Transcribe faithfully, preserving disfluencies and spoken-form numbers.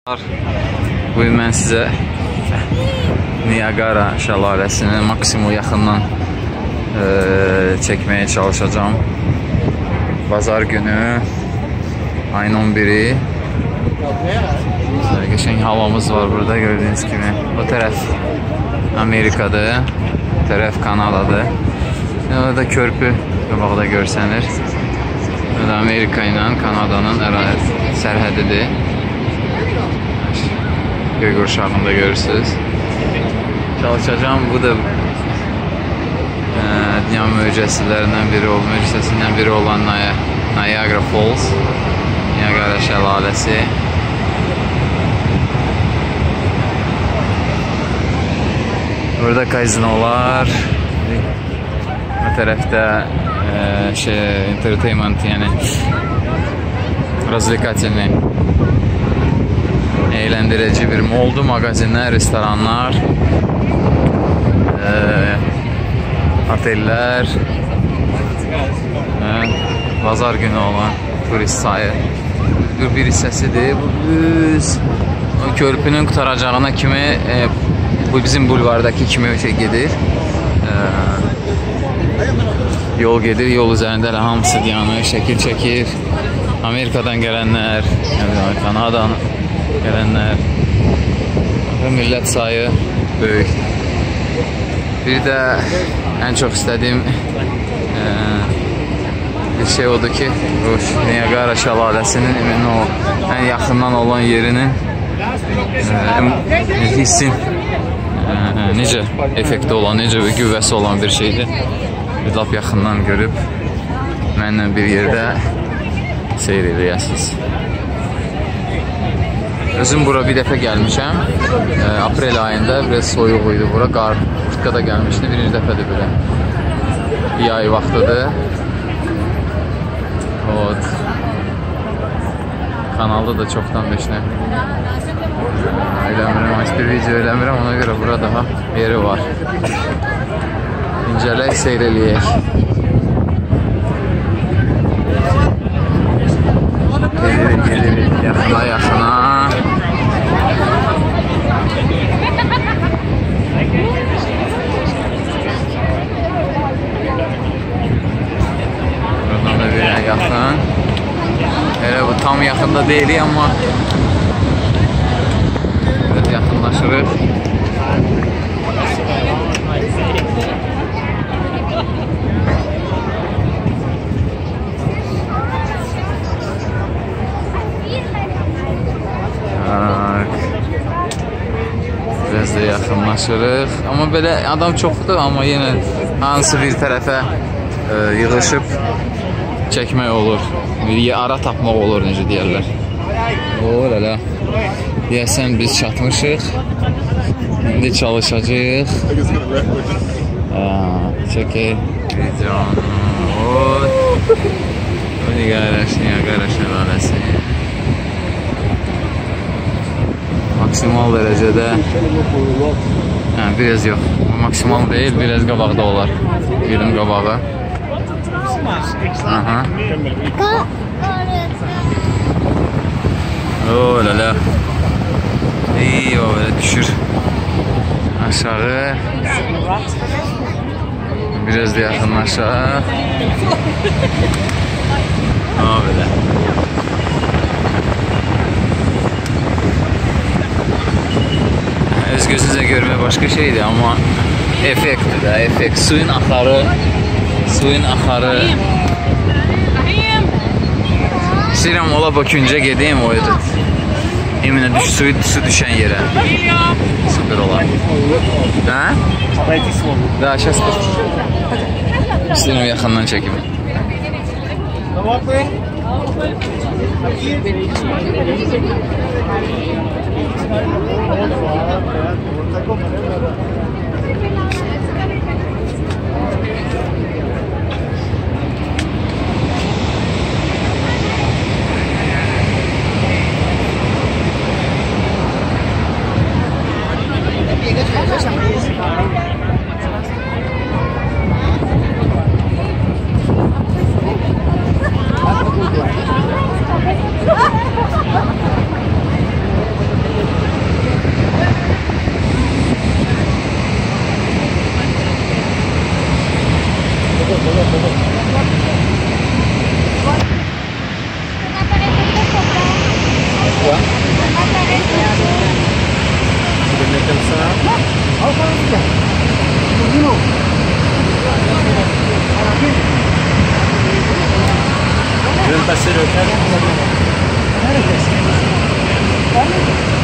Bugün mən sizə Niagara şəlaləsini maksimum yaxından e, çəkməyə çalışacağım. Bazar günü ayın on biri qəşəng havamız var burada gördüyünüz kimi. O tərəf Amerikadır, bu tərəf Kanadadır. Orada körpü qabaqda görsənir. Burada Amerika ilə Kanadanın sərhədidir. Göy qurşağında görürsünüz. Çalışacağım. Bu da e, dünya möcüzələrindən biri, möcüzəsindən biri olan Niagara Falls, Niagara şəlaləsi. Burada kazinolar, bu tərəfdə e, şey, entertainment, yəni развлекательный, eğlendirici bir moldu, magazinler, restoranlar, e, oteller, e, bazar günü olan turist sayı bir hissəsidir. Bu düz o körpünün qutaracağına kimi e, bu bizim bulvardaki kimi şey gedir. E, yol gedir, yol üzərində hamısı dayanır, şəkil çəkir. Amerikadan gələnlər, Kanadadan gələnlər, millət sayı böyük. Bir də ən çox istədiyim e, bir şey odur ki, Niagara şəlaləsinin o ən yaxından olan yerinin e, hissin e, necə effekti olan, necə bir qüvvəsi olan bir şeydir. Bir lap yaxından görüb mənlə bir yerdə seyr edəyəsiniz. Özüm bura bir dəfə gəlmişəm. E, aprel ayında biraz soyuq idi bura. Qar, qurtkada gəlmişdi. Birinci dəfədir belə. Yay vaxtıdır. Ot. Kanalda da çoxdan beşinə eləmirəm. Heç bir video eləmirəm. Ona görə bura daha yeri var. İncələk, seyr eləyək. Gelirik, gelirik. Yaxına, yaxına. Buradan da bir yaxın. Elə bu tam yaxında deyilik, amma biraz yaxınlaşırıq. Biraz da yaxınlaşırıq. Amma belə adam çoxdur, amma yenə hansı bir tərəfə e, yığışıb çəkmək olur. Bir ara tapmaq olur, necə deyərlər. O, lələ. Deyəsən biz çatmışıq. İndi çalışacağıq. Çəkək. Canım. O, Niagara şəlaləsi. Maksimal dərəcədə, yəni biraz yox, maksimal deyil, biraz qabaqda olar, yerin qabağı. Aha. O, lələ. İyi, o, belə düşür. Aşağı. Biraz da yaxınlaşaq. O, belə. Öz gözünüzə görmək başqa şeydir, amma effektdir də, effekt. Suyun axarı, suyun axarı. İstəyirəm, ola bu küncə gedeyim, o edir. Eminə düş, suyu, su düşən yerə. Süper olar. Hə? Da, şəs dur. İstəyirəm, yaxından çəkim. Comme ça. Je vais me passer le câble.